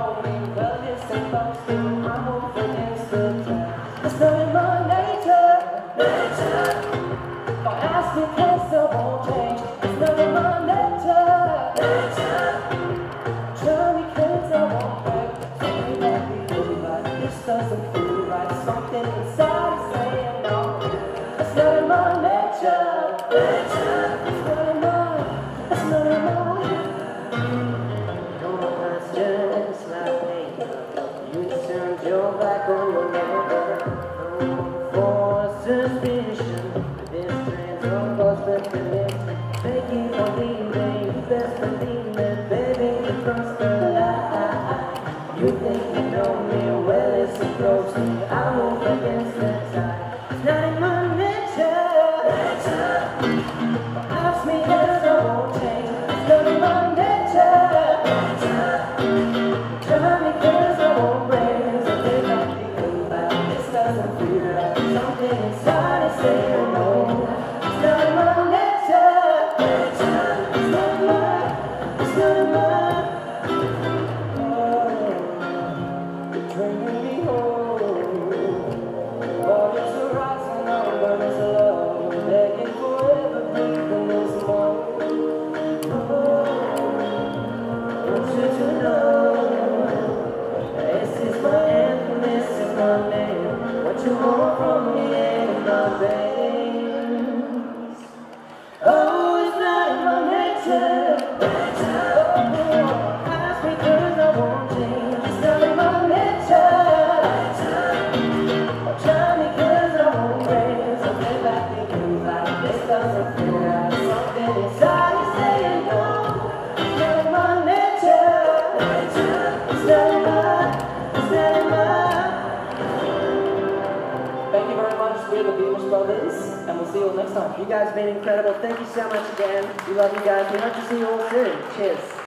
know me, well this ain't close to I'm moving against the tide. It's not in my nature. Don't ask me cause I won't change. It's not in my nature. Tell me cause I won't break. Something that we feel like this doesn't feel right. Something inside is saying no. It's not in my nature. It's not in my. It's not in my. Just like me, you turned your back on your neighbor. For suspicion, this train's on possibility. Begging for leaving, you best believe it, baby, you crossed the line. You think you know me, well it's so close to me. I move against the tide. It's not in my nature. Ask me cause I won't change. It's not in my nature. Something inside is saying no. It's not in my nature. It's not in my. It's not in my. Oh, bringing me home. Waters are rising on burning slow, begging for everything this morning. Oh, I want you to know this is my anthem, this is my name. What you want from me ain't my veins. Oh, it's not in my nature. Oh, ask me cause I won't change. It's not in my nature. Oh, try me cause I won't raise. Something back to you like this doesn't feel right. Something inside is saying no. It's not in my nature. It's not in my. It's not in my. Thank you very much. We're the Beamish Boys, and we'll see you all next time. You guys have been incredible. Thank you so much again. We love you guys. We hope to see you all soon. Cheers.